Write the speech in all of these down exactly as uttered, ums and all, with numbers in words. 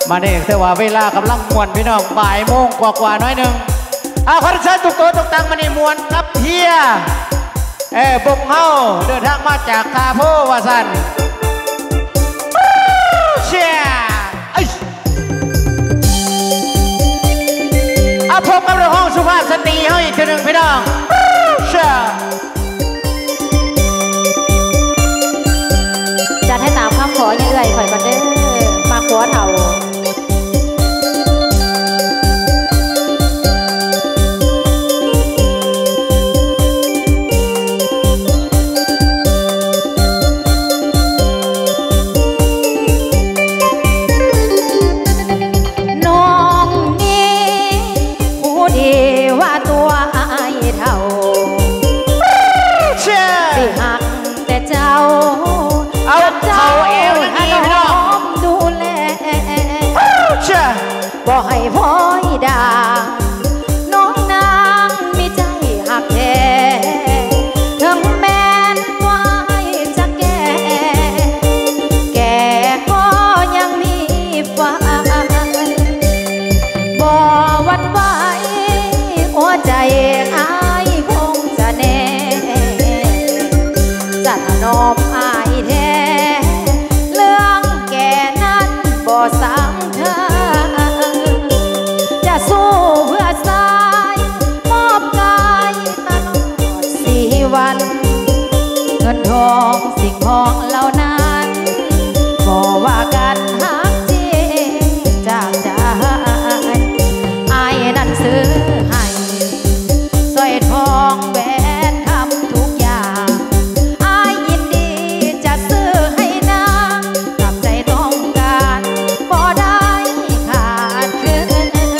มาเนี่ยเทว่าเวลากำลังมวนพี่น้องบ่ายโมงกว่าๆน้อยหนึ่งเอาคอนเสิร์ตตุกโตตุกตังมาเนี่ยมวนกับเฮียเอ้บงเฮาเดินทางมาจากคาโพวาสันเชียเอาพบกับเรื่องห้องสุภาพสตรีเฮาอีกทีหนึ่งพี่น้องเชียจัดให้ตามคำขอยังเอื่อยข่อยกันเด้อมาขอเท่าบ่ให้พ้อยด่างน้องนางมีใจหักแท้ถึงแม้นว่าจะแก่แก่ก็ยังมีฝันบ่หวั่นไหวหัวใจอายคงจะแน่จะถนอมอายแท้เรื่องแก่นั้นบ่สำคัญสู้เพื่อสายมอบกายตลอดสี่วันเงินทองสิ่งของเหล่านั้นก็ว่ากันหักจริงจากใจอายนั้นซื้อให้สร้อยทองแหวนทำทุกอย่างอายยินดีจะซื้อให้นางกับใจต้องการบ่ได้ขาดคืน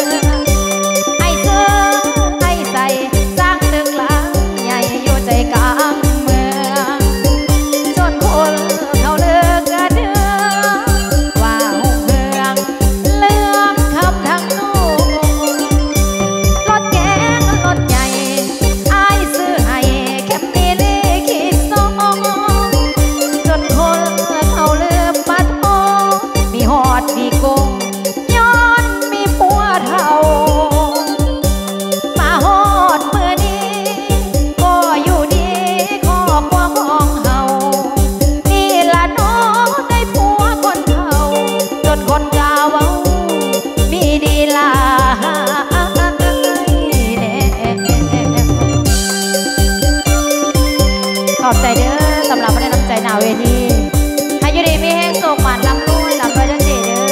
ขอบใจเด้อสำหรับมาได้นำใจหนาเวทีให้อยู่ดีมีแห้งโศกหวานลำลุยลำไปจังจีเด้อ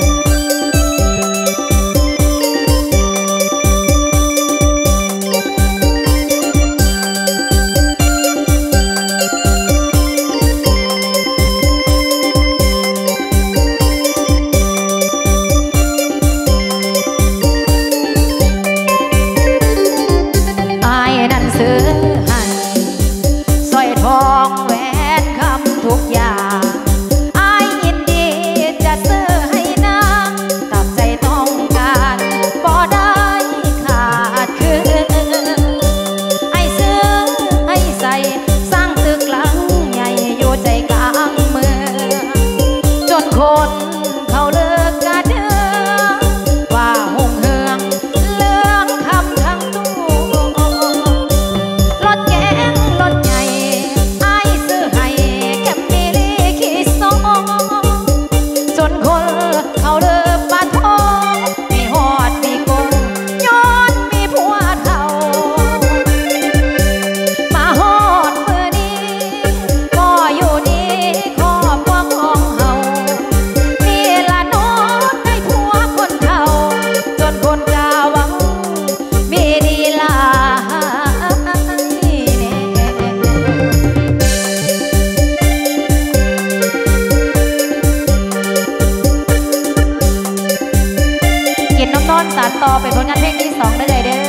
อายนั่นซื้อทุกอย่างอายยินดีจะซื้อให้นางตามใจต้องการบ่ได้ขาดคืนไอ้ซื้อให้ใส่สร้างตึกหลังใหญ่อยู่ใจกลางเมืองจนคนเขาเลิกกันเด้อว่าหงเฮืองเลืองคำทั้งตู้รถแกงรถใหญ่จนคนเขาเริ่มปะท้อมีหอดมีกงย้อนมีผัวเท่ามาหอดมือนี้ก็อยู่นี่ครอบครัวของเฮานี่ละน้องได้ผัวคนเท่าจนคนกาวังมีดีลาสานต่อไปผลงานเพลงที่สองได้เลยเด้อ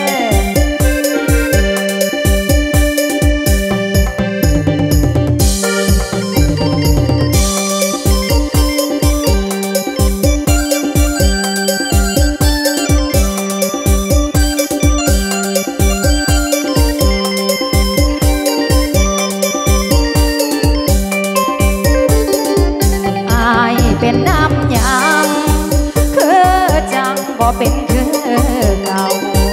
อายเป็นน้ำยางเป็นคือเก่า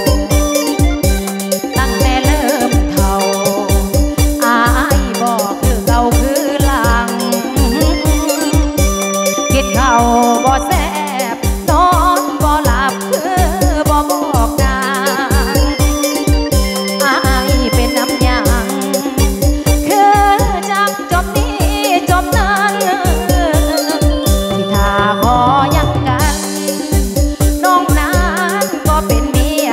ตั้งแต่เริ่มเท่าอายบอกคือเก่าคือหลังคิดเขาบ่แซ่บนอนบ่หลับคือบ่บอกกันอายเป็นน้ำยางคือจักจมนี้จมนั้นที่ถ้าขอยังกันน้องนั้นก็เป็นเมีย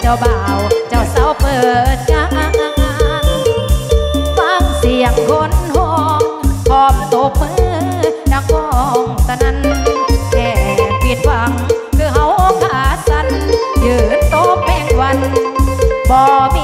จ้าบ่าวเจ้าสาวเปิดงานฟังเสียงคนห้องพร้อมตบมือดังก้องตะนั้นแค่ผิดหวังคือเฮาขาสั่นยืนโตเพลงวันบ่มี